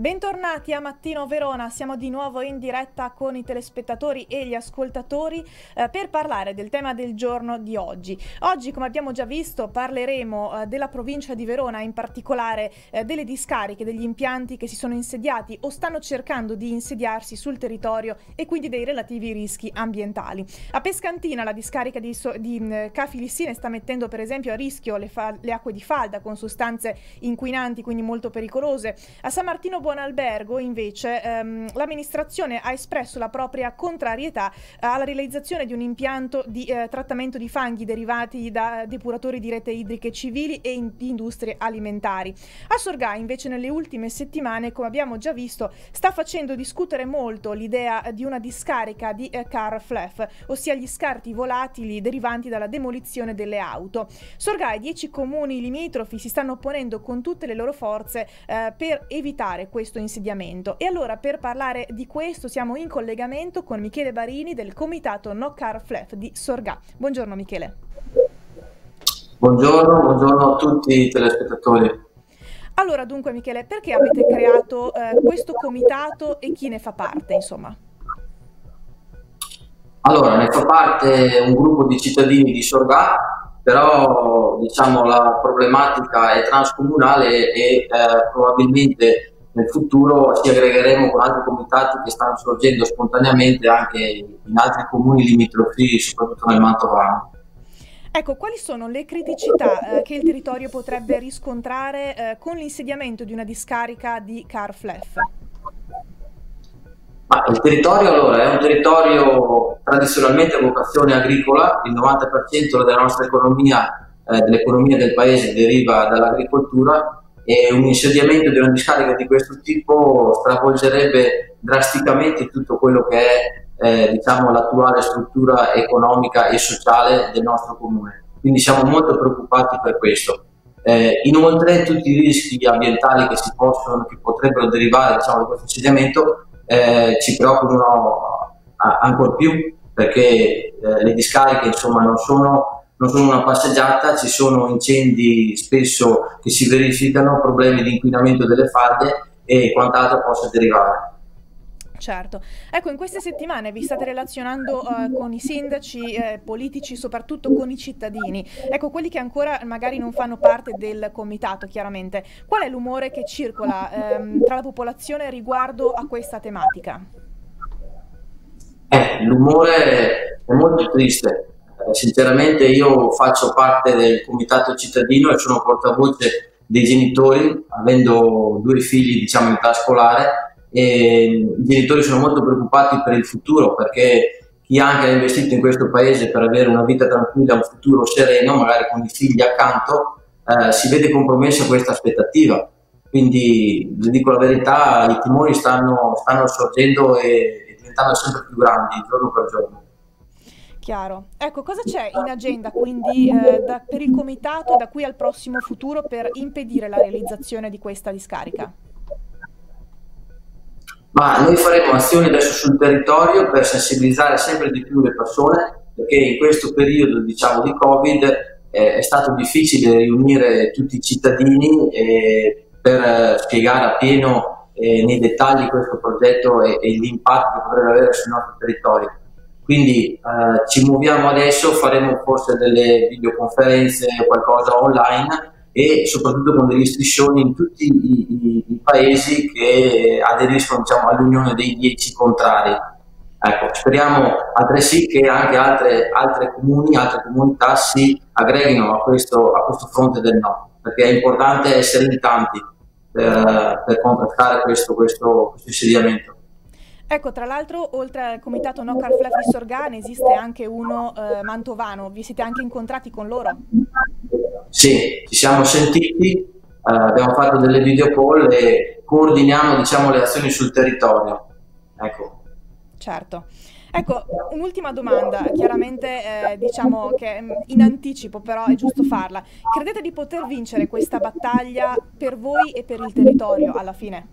Bentornati a Mattino Verona, siamo di nuovo in diretta con i telespettatori e gli ascoltatori per parlare del tema del giorno di oggi. Oggi, come abbiamo già visto, parleremo della provincia di Verona, in particolare delle discariche, degli impianti che si sono insediati o stanno cercando di insediarsi sul territorio e quindi dei relativi rischi ambientali. A Pescantina la discarica di Ca' Filissine sta mettendo per esempio a rischio le acque di falda con sostanze inquinanti, quindi molto pericolose. A San Martino Buonalbergo invece l'amministrazione ha espresso la propria contrarietà alla realizzazione di un impianto di trattamento di fanghi derivati da depuratori di rete idriche civili e di industrie alimentari. A Sorgà invece nelle ultime settimane, come abbiamo già visto, sta facendo discutere molto l'idea di una discarica di CARFLEF, ossia gli scarti volatili derivanti dalla demolizione delle auto. Sorgà e 10 comuni limitrofi si stanno opponendo con tutte le loro forze per evitare questo insediamento. E allora, per parlare di questo, siamo in collegamento con Michele Barini del comitato No CARFLEF di Sorgà. Buongiorno Michele. Buongiorno a tutti i telespettatori. Allora, dunque Michele, perché avete creato questo comitato e chi ne fa parte, insomma? Allora, ne fa parte un gruppo di cittadini di Sorgà, però diciamo la problematica è transcomunale e probabilmente nel futuro ci aggregheremo con altri comitati che stanno sorgendo spontaneamente anche in altri comuni limitrofi, soprattutto nel Mantovano. Ecco, quali sono le criticità che il territorio potrebbe riscontrare con l'insediamento di una discarica di CARFLEF? Il territorio allora è un territorio tradizionalmente a vocazione agricola, il 90% della nostra economia, dell'economia del paese deriva dall'agricoltura, e un insediamento di una discarica di questo tipo stravolgerebbe drasticamente tutto quello che è diciamo, l'attuale struttura economica e sociale del nostro comune. Quindi siamo molto preoccupati per questo. Inoltre tutti i rischi ambientali che potrebbero derivare diciamo, da questo insediamento ci preoccupano ancor più, perché le discariche insomma non sono una passeggiata, ci sono incendi spesso che si verificano, problemi di inquinamento delle falde e quant'altro possa derivare. Certo. Ecco, in queste settimane vi state relazionando con i sindaci, politici, soprattutto con i cittadini. Ecco, quelli che ancora magari non fanno parte del comitato, chiaramente. Qual è l'umore che circola tra la popolazione riguardo a questa tematica? L'umore è molto triste. Sinceramente io faccio parte del comitato cittadino e sono portavoce dei genitori, avendo 2 figli diciamo in età scolare, e i genitori sono molto preoccupati per il futuro, perché chi anche ha investito in questo paese per avere una vita tranquilla, un futuro sereno, magari con i figli accanto, si vede compromessa questa aspettativa. Quindi, vi dico la verità, i timori stanno sorgendo e diventando sempre più grandi giorno per giorno. Chiaro. Ecco, cosa c'è in agenda quindi per il comitato da qui al prossimo futuro per impedire la realizzazione di questa discarica? Noi faremo azioni adesso sul territorio per sensibilizzare sempre di più le persone, perché in questo periodo diciamo di Covid è stato difficile riunire tutti i cittadini per spiegare appieno nei dettagli questo progetto e l'impatto che potrebbe avere sul nostro territorio. Quindi ci muoviamo adesso, faremo forse delle videoconferenze o qualcosa online e soprattutto con delle striscioni in tutti i paesi che aderiscono diciamo, all'unione dei 10 contrari. Ecco, speriamo altresì che anche altre comunità si aggreghino a questo fronte del no, perché è importante essere in tanti per contrastare questo insediamento. Ecco, tra l'altro, oltre al comitato No CARFLEF di Sorgà, ne esiste anche uno mantovano. Vi siete anche incontrati con loro? Sì, ci siamo sentiti, abbiamo fatto delle video call e coordiniamo diciamo, le azioni sul territorio. Ecco. Certo. Ecco, un'ultima domanda, chiaramente diciamo che in anticipo, però è giusto farla. Credete di poter vincere questa battaglia per voi e per il territorio alla fine?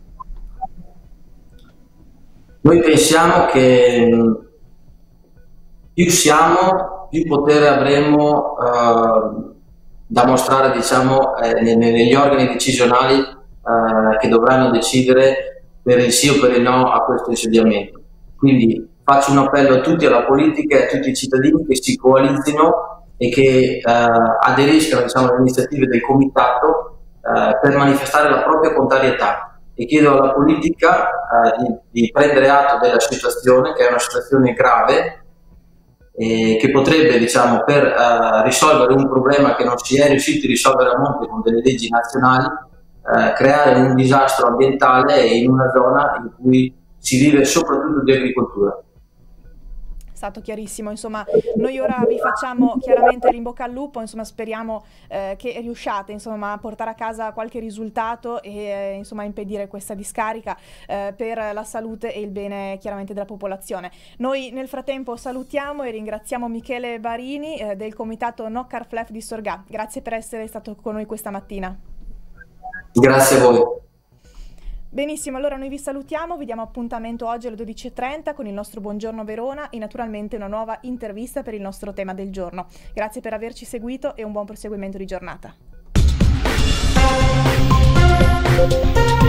Noi pensiamo che più siamo, più potere avremo da mostrare diciamo, negli organi decisionali che dovranno decidere per il sì o per il no a questo insediamento. Quindi faccio un appello a tutti, alla politica e a tutti i cittadini che si coalizzino e che aderiscano, diciamo, alle iniziative del comitato per manifestare la propria contrarietà, e chiedo alla politica di prendere atto della situazione, che è una situazione grave, che potrebbe, diciamo, per risolvere un problema che non si è riusciti a risolvere a monte con delle leggi nazionali, creare un disastro ambientale in una zona in cui si vive soprattutto di agricoltura. Stato chiarissimo, insomma, noi ora vi facciamo chiaramente l'in bocca al lupo, insomma, speriamo che riusciate, insomma, a portare a casa qualche risultato e insomma impedire questa discarica per la salute e il bene chiaramente della popolazione. Noi nel frattempo salutiamo e ringraziamo Michele Barini del comitato No Car Flef di Sorgà. Grazie per essere stato con noi questa mattina. Grazie a voi. Benissimo, allora noi vi salutiamo, vi diamo appuntamento oggi alle 12:30 con il nostro Buongiorno Verona e naturalmente una nuova intervista per il nostro tema del giorno. Grazie per averci seguito e un buon proseguimento di giornata.